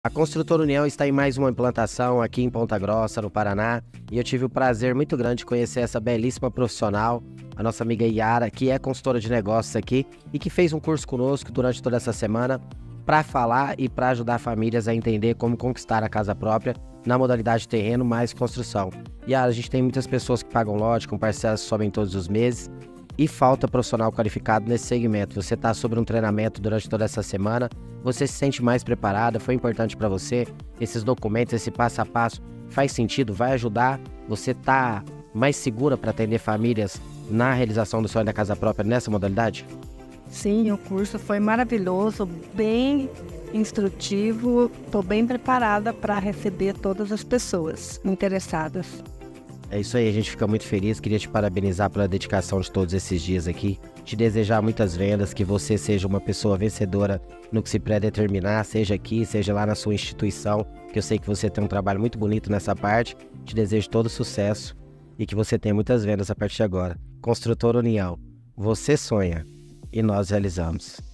A Construtora União está em mais uma implantação aqui em Ponta Grossa, no Paraná, e eu tive o prazer muito grande de conhecer essa belíssima profissional, a nossa amiga Yara, que é consultora de negócios aqui e que fez um curso conosco durante toda essa semana para falar e para ajudar famílias a entender como conquistar a casa própria na modalidade terreno mais construção. Yara, a gente tem muitas pessoas que pagam lote com parcelas que sobem todos os meses e falta profissional qualificado nesse segmento. Você está sobre um treinamento durante toda essa semana, você se sente mais preparada, foi importante para você, esses documentos, esse passo a passo faz sentido, vai ajudar, você tá mais segura para atender famílias na realização do sonho da casa própria nessa modalidade? Sim, o curso foi maravilhoso, bem instrutivo, estou bem preparada para receber todas as pessoas interessadas. É isso aí, a gente fica muito feliz, queria te parabenizar pela dedicação de todos esses dias aqui, te desejar muitas vendas, que você seja uma pessoa vencedora no que se predeterminar, seja aqui, seja lá na sua instituição, que eu sei que você tem um trabalho muito bonito nessa parte, te desejo todo sucesso e que você tenha muitas vendas a partir de agora. Construtora União, você sonha e nós realizamos.